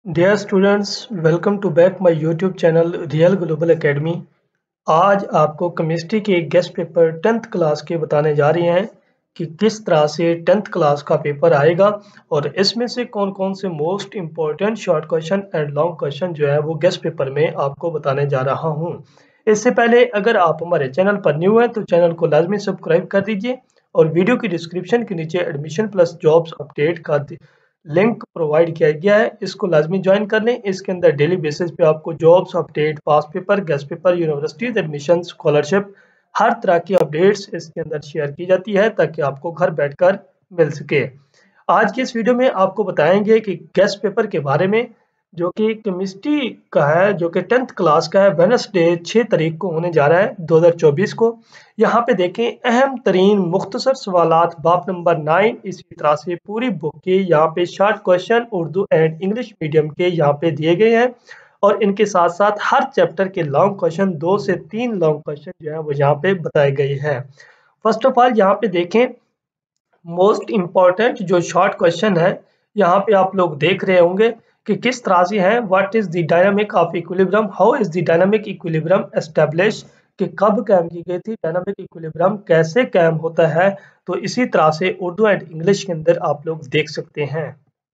Dear students, welcome to back my YouTube channel Real Global Academy। आज आपको chemistry के guest paper 10th class के बताने जा रहे हैं कि किस तरह से 10th क्लास का पेपर आएगा और इसमें से कौन कौन से most important short question and long question जो है वो गेस्ट पेपर में आपको बताने जा रहा हूँ। इससे पहले अगर आप हमारे चैनल पर न्यू हैं तो चैनल को लाजमी सब्सक्राइब कर दीजिए और वीडियो की डिस्क्रिप्शन के नीचे एडमिशन प्लस जॉब्स अपडेट का लिंक प्रोवाइड किया गया है, इसको लाजमी ज्वाइन कर लें। इसके अंदर डेली बेसिस पे आपको jobs update, pass paper, guest paper, universities admission, scholarship, हर तरह की अपडेट्स इसके अंदर शेयर की जाती है ताकि आपको घर बैठकर मिल सके। आज की इस वीडियो में आपको बताएंगे कि गेस्ट पेपर के बारे में जो कि केमिस्ट्री का है, जो कि 10th क्लास का है। वेडनेसडे 6 तारीख को होने जा रहा है 2024 को। यहाँ पे देखें अहम तरीन मुख्तसर सवालात बाब नंबर 9, इसी तरह से पूरी बुक के यहाँ पे short question Urdu and English medium के यहाँ पे दिए गए हैं और इनके साथ साथ हर चैप्टर के लॉन्ग क्वेश्चन 2 से 3 लॉन्ग क्वेश्चन जो है वो यहाँ पे बताए गए हैं। फर्स्ट ऑफ ऑल यहाँ पे देखें मोस्ट इम्पॉर्टेंट जो शॉर्ट क्वेश्चन है, यहाँ पे आप लोग देख रहे होंगे कि किस तरह से है। What is the dynamic of equilibrium, how is the dynamic equilibrium establish, कि कब कायम की गई थी, डायनामिक इक्विलिब्रियम कैसे कायम होता है। तो इसी तरह से उर्दू एंड इंग्लिश के अंदर आप लोग देख सकते हैं।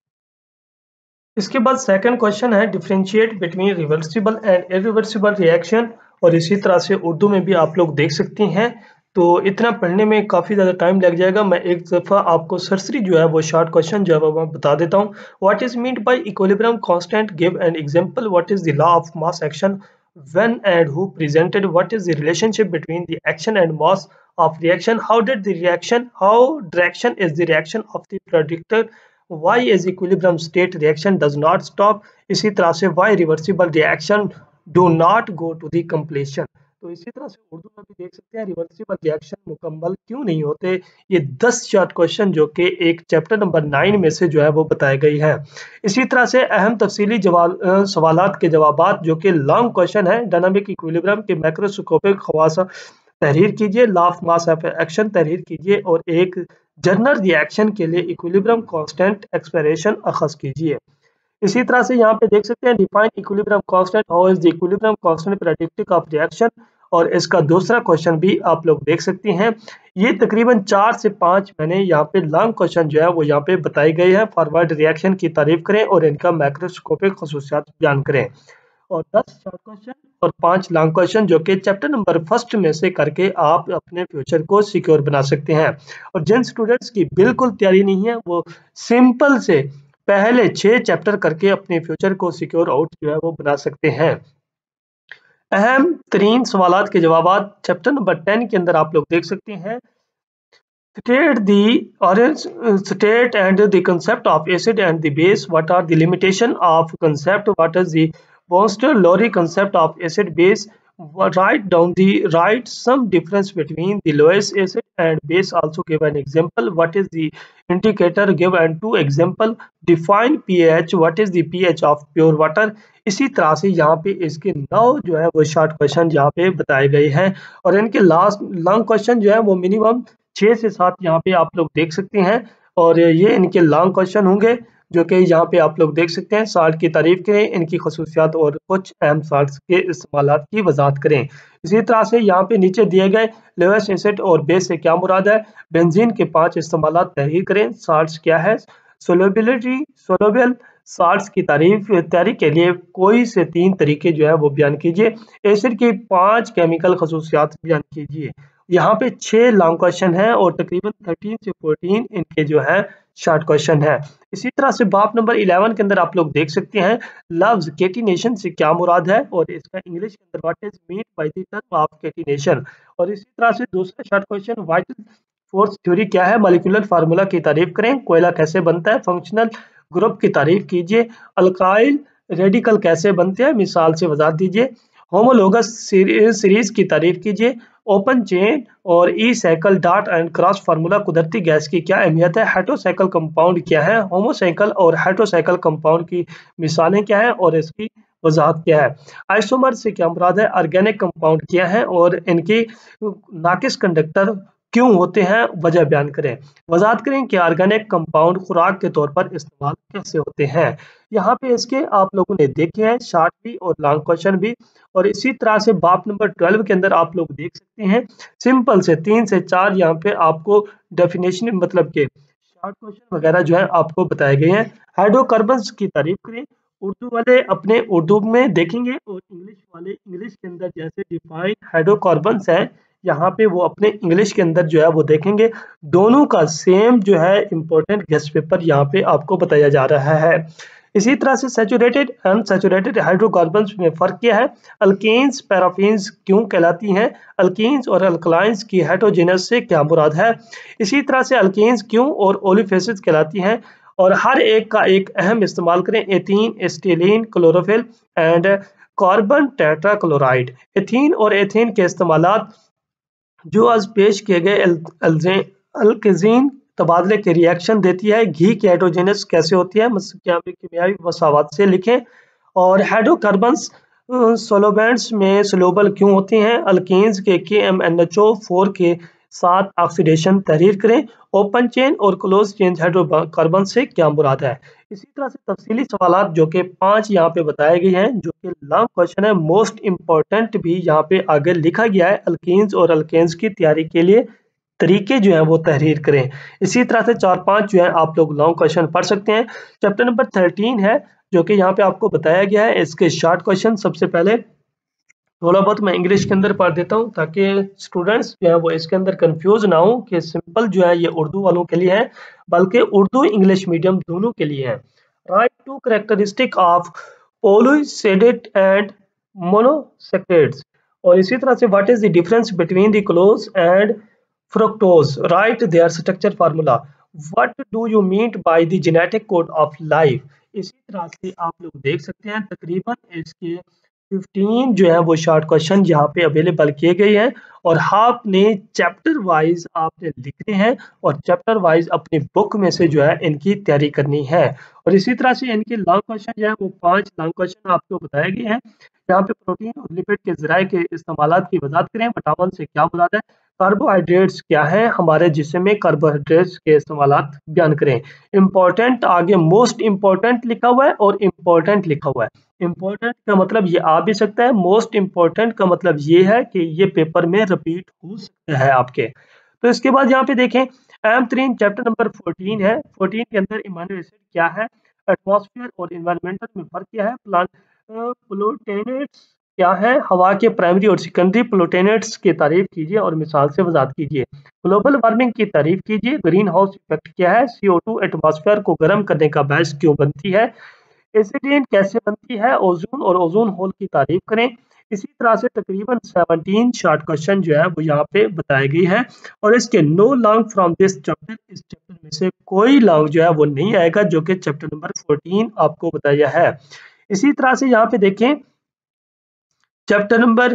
इसके बाद सेकंड क्वेश्चन है differentiate between reversible and irreversible reaction, और इसी तरह से उर्दू में भी आप लोग देख सकते हैं। तो इतना पढ़ने में काफ़ी ज़्यादा टाइम लग जाएगा। मैं एक दफ़ा आपको सरसरी जो है वो शॉर्ट क्वेश्चन जो है वो मैं बता देता हूँ। What is meant by equilibrium constant, give an example. What is the law of mass action, when and who presented, what is the relationship between the action and mass of reaction, how did the reaction, how direction is the reaction of the predictor, why is equilibrium state reaction does not stop, इसी तरह से why reversible reaction do not go to the completion। तो इसी तरह से उर्दू में भी देख सकते हैं रिवर्सिबल रिएक्शन मुकम्मल क्यों नहीं होते। ये 10 शॉर्ट क्वेश्चन जो कि एक चैप्टर नंबर 9 में से जो है वो बताए गए हैं। इसी तरह से अहम तफसीली सवालात के जवाबात जो कि लॉन्ग क्वेश्चन है, डायनामिक इक्विलिब्रियम के मैक्रोस्कोपिक खवास तहरीर कीजिए, law of mass of action तहरीर कीजिए और एक जनरल रिएक्शन के लिए इक्विलिब्रियम कांस्टेंट एक्सप्रेशन अखज़ कीजिए। इसी तरह से यहाँ पे देख सकते हैं define equilibrium constant, how is the equilibrium constant predictive of reaction, और इसका दूसरा क्वेश्चन भी आप लोग देख सकते हैं। ये तकरीबन 4 से 5 मैंने यहाँ पे लॉन्ग क्वेश्चन जो है वो यहाँ पे बताए गए हैं। फॉरवर्ड रिएक्शन की तारीफ करें और इनका मैक्रोस्कोपिक खसूसियात बयान करें, और 10 शॉर्ट क्वेश्चन और 5 लॉन्ग क्वेश्चन जो कि चैप्टर नंबर फर्स्ट में से करके आप अपने फ्यूचर को सिक्योर बना सकते हैं। और जिन स्टूडेंट्स की बिल्कुल तैयारी नहीं है वो सिंपल से पहले 6 चैप्टर करके अपने फ्यूचर को सिक्योर आउट जो है वो बना सकते हैं। अहम तरीन सवालात के जवाब चैप्टर नंबर 10 के अंदर आप लोग देख सकते हैं। State and the concept of acid and the base. What are the limitation of concept? What is the Bounster-Lowry concept of acid base? Write some difference between the lowest acid and base. Also give an example. What is the indicator? Give and 2 example. Define pH. What is the pH of pure water? इसी तरह से यहाँ पे इसके 9 जो है वो short question यहाँ पे बताए गए हैं और इनके लास्ट लॉन्ग क्वेश्चन जो है वो मिनिमम 6 से 7 यहाँ पे आप लोग देख सकते हैं। और ये इनके लॉन्ग क्वेश्चन होंगे जो कि यहाँ पे आप लोग देख सकते हैं। साल्ट की तारीफ करें, इनकी खसूसियात और कुछ अहम साल्ट के इस्तेमालात की वजाहत करें। इसी तरह से यहाँ पे नीचे दिए गए लोएस्ट एसिड और बेस से क्या मुराद है। बेंजीन के 5 इस्तेमालात तहरीर करें। साल्ट्स क्या है, सोलबल साल्ट्स की तैयारी के लिए कोई से 3 तरीके जो है वो बयान कीजिए। एसिड की 5 केमिकल खसूसियात बयान कीजिए। यहाँ पे 6 लॉन्ग क्वेश्चन है और तकरीबन 13 से 14 इनके जो है शॉर्ट क्वेश्चन है। इसी तरह से बाप नंबर 11 के अंदर आप लोग देख सकते हैं लफ्ज केटिनेशन से क्या मुराद है और इसका इंग्लिश के अंदर what is mean by the term of catenation. और इसी तरह से दूसरा short question vital force theory क्या है, मॉलिक्यूलर फार्मूला की तारीफ करें। कोयला कैसे बनता है, फंक्शनल ग्रुप की तारीफ कीजिए। अल्काइल रेडिकल कैसे बनते हैं, मिसाल से वजाहत दीजिए। होमोलोगस सीरीज की तारीफ कीजिए। ओपन चेन और ई cycle dot and cross formula कुदरती गैस की क्या अहमियत है। हेटेरोसाइकिल कंपाउंड क्या है, होमोसाइकिल और हेटेरोसाइकिल कंपाउंड की मिसालें क्या है और इसकी वजाहत क्या है। आइसोमर से क्या मुराद है, ऑर्गेनिक कंपाउंड क्या है और इनकी नाकिस कंडक्टर क्यों होते हैं, वजह बयान करें। वजाहत करें कि ऑर्गेनिक कंपाउंड खुराक के तौर पर इस्तेमाल कैसे होते हैं। यहाँ पे इसके आप लोगों ने देखे हैं शॉर्ट भी और लॉन्ग क्वेश्चन भी। और इसी तरह से बाप नंबर 12 के अंदर आप लोग देख सकते हैं सिंपल से 3 से 4 यहाँ पे आपको डेफिनेशन मतलब के शॉर्ट क्वेश्चन वगैरह जो है आपको बताए गए हैं। हाइड्रोकार्बन्स की तारीफ करें। उर्दू वाले अपने उर्दू में देखेंगे और इंग्लिश वाले इंग्लिश के अंदर जैसे डिफाइन हाइड्रोकार्बन्स है यहाँ पे वो अपने इंग्लिश के अंदर जो है वो देखेंगे। दोनों का सेम जो है इम्पोर्टेंट गेस्ट पेपर यहाँ पे आपको बताया जा रहा है। इसी तरह से सैचुरेटेड अनसैचुरेटेड हाइड्रोकार्बन्स में फर्क क्या है। अल्केन्स पैराफिन्स क्यों कहलाती हैं। अल्कीन्स और अल्कलाइंस की हेटेरोजेनस से क्या मुराद है। इसी तरह से अल्केन्स क्यों और ओलिफेसिस कहलाती हैं। और हर एक का एक अहम इस्तेमाल करें। Ethene, acetylene, chlorophyll and carbon tetrachloride. Ethene और एथेन के इस्तेमालात जो आज पेश किए गए अल्केजीन तबादले के रिएक्शन देती है। घी की हाइड्रोजनस कैसे होती है, किमियावी मसावत से लिखें। और हाइड्रोकार्बन्स सोलोबेंट्स में सोलोबल क्यों होते हैं। अल्केन्स के KMnHO4 के साथ ऑक्सीडेशन तहरीर करें। ओपन चेन और क्लोज चेन हाइड्रोकार्बन से क्या मुराद है। इसी तरह से तफसीली सवाल जो कि 5 यहाँ पे बताए गए हैं जो कि लॉन्ग क्वेश्चन है, मोस्ट इंपॉर्टेंट भी यहाँ पे आगे लिखा गया है। अल्कीन्स और अल्केन्स की तैयारी के लिए तरीके जो है वो तहरीर करें। इसी तरह से 4-5 जो है आप लोग लॉन्ग क्वेश्चन पढ़ सकते हैं। चैप्टर नंबर 13 है जो कि यहाँ पे आपको बताया गया है। इसके शॉर्ट क्वेश्चन सबसे पहले थोड़ा बहुत मैं इंग्लिश के अंदर पढ़ देता हूँ ताकि स्टूडेंट्स जो है वो इसके अंदर कंफ्यूज ना हो कि सिंपल जो है ये उर्दू वालों के लिए है, बल्कि उर्दू इंग्लिश मीडियम दोनों के लिए है। Write two characteristic of polysaccharide and monosaccharides. और इसी तरह से what is the difference between the close and fructose, write their structure formula, what do you mean by the genetic code of life। इसी तरह से आप लोग देख सकते हैं तकरीबन इसके 15 जो है वो शॉर्ट क्वेश्चन यहाँ पे अवेलेबल किए गए हैं। और आपने चैप्टर वाइज आपने लिखने हैं और चैप्टर वाइज अपनी बुक में से जो है इनकी तैयारी करनी है। और इसी तरह से इनके लॉन्ग क्वेश्चन जो है वो 5 लॉन्ग क्वेश्चन आपको बताए गए हैं। यहाँ पे प्रोटीन और लिपिड के जराये के इस्तेमाल की वजाहत करें। विटामिन से क्या मुराद है। कार्बोहाइड्रेट्स क्या है हमारे जिस्म में, कार्बोहाइड्रेट्स के इस्तेमाल बयान करें। इंपॉर्टेंट आगे मोस्ट इंपॉर्टेंट लिखा हुआ है और इम्पोर्टेंट लिखा हुआ है। इंपॉर्टेंट का मतलब ये आ भी सकता है, मोस्ट इंपॉर्टेंट का मतलब ये है कि ये पेपर में रिपीट हो सकता है आपके। तो इसके बाद यहाँ पे देखें M3 चैप्टर नंबर 14 है। 14 के अंदर इमाइनो एसिड क्या है, एटमॉस्फेयर और इन्वायरमेंटल में फर्क क्या है, प्लूटेनेट्स क्या है, हवा के प्राइमरी और सेकेंडरी प्लूटेनेट्स की तारीफ कीजिए और मिसाल से वजाहत कीजिए। ग्लोबल वार्मिंग की तारीफ कीजिए। ग्रीन हाउस इफेक्ट क्या है। CO2 एटमॉस्फेयर को गर्म करने का बायस क्यों बनती है। एसिडिन कैसे बनती है। ओजोन और ओजोन होल की तारीफ करें। इसी तरह से तकरीबन 17 शॉर्ट क्वेश्चन जो है वो यहाँ पे बताए गए हैं। और इसके no long from this chapter, इस चैप्टर में से कोई लॉन्ग जो है वो नहीं आएगा जो कि चैप्टर नंबर 14 आपको बताया है। इसी तरह से यहाँ पे देखें चैप्टर नंबर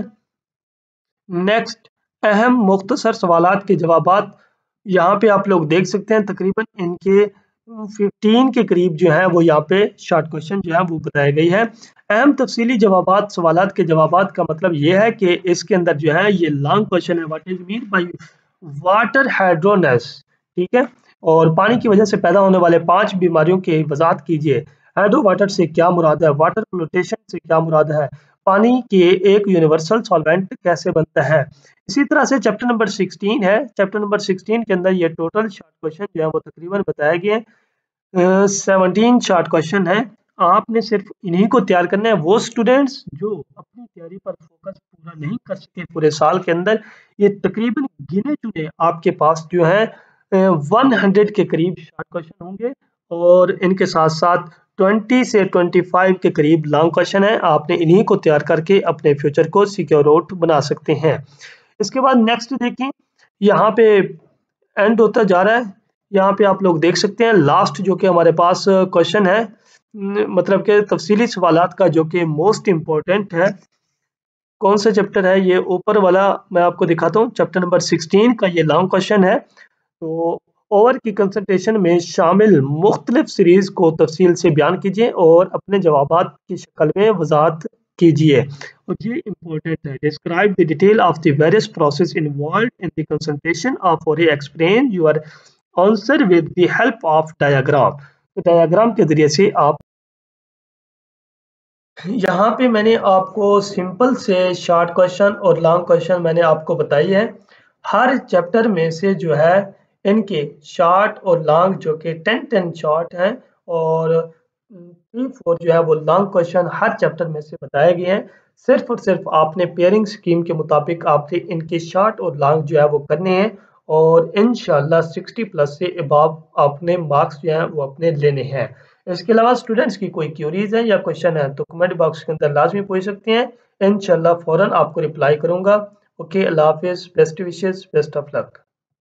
नेक्स्ट अहम मुख्तसर सवालात के जवाबात यहाँ पे आप लोग देख सकते हैं। तकरीबन इनके 15 के करीब जो है वो यहाँ पे शॉर्ट क्वेश्चन जो है वो बताए गई है। अहम तफसीली जवाबात सवालात के जवाबात का मतलब ये है कि इसके अंदर जो है ये लॉन्ग क्वेश्चन है। What is mean by water hardness, ठीक है। और पानी की वजह से पैदा होने वाले 5 बीमारियों की वजाहत कीजिए। हाइड्रो वाटर से क्या मुराद है। वाटर फ्लोटेशन से क्या मुराद है। पानी के एक यूनिवर्सल सॉल्वेंट कैसे बनता है। इसी तरह से चैप्टर नंबर 16 है। चैप्टर नंबर 16 के अंदर ये टोटल शॉर्ट क्वेश्चन जो है वो तकरीबन बताया गया है 17 शॉर्ट क्वेश्चन है। आपने सिर्फ इन्हीं को तैयार करना है। वो स्टूडेंट्स जो अपनी तैयारी पर फोकस पूरा नहीं कर सके पूरे साल के अंदर, ये तकरीबन गिने चुने आपके पास जो है 100 के करीब शॉर्ट क्वेश्चन होंगे और इनके साथ साथ 20 से 25 के करीब लॉन्ग क्वेश्चन है। आपने इन्हीं को तैयार करके अपने फ्यूचर को सिक्योर आउट बना सकते हैं। इसके बाद नेक्स्ट देखें, यहाँ पे एंड होता जा रहा है। यहाँ पे आप लोग देख सकते हैं लास्ट जो कि हमारे पास क्वेश्चन है, मतलब के तफसीली सवालात का जो कि मोस्ट इम्पोर्टेंट है। कौन सा चैप्टर है ये, ऊपर वाला मैं आपको दिखाता हूँ। चैप्टर नंबर 16 का ये लॉन्ग क्वेश्चन है। तो ओवर की कंसंट्रेशन में शामिल मुख्तलिफ सीरीज को तफसील से बयान कीजिए और अपने जवाबात की शक्ल में वजाहत कीजिए। और ये इम्पोर्टेंट है। Describe the detail of the various process involve in the concentration of और explain your answer with the help of diagram. तो डायग्राम के जरिए से आप यहाँ पे मैंने आपको सिंपल से शॉर्ट क्वेश्चन और लॉन्ग क्वेश्चन मैंने आपको बताई है। हर चैप्टर में से जो है इनके शॉर्ट और लॉन्ग जो कि 10 शॉर्ट हैं और 3-4 जो है वो लॉन्ग क्वेश्चन हर चैप्टर में से बताए गए हैं। सिर्फ और सिर्फ आपने पेयरिंग स्कीम के मुताबिक आपसे इनके शॉर्ट और लॉन्ग जो है वो करने हैं और इंशाल्लाह 60 प्लस से अबव आपने मार्क्स जो हैं वो अपने लेने हैं। इसके अलावा स्टूडेंट्स की कोई क्यूरीज है या क्वेश्चन है तो कमेंट बॉक्स के अंदर लाजमी पूछ सकते हैं। इंशाल्लाह फौरन आपको रिप्लाई करूंगा। ओके, अल्लाह हाफिज़, best wishes, best of luck.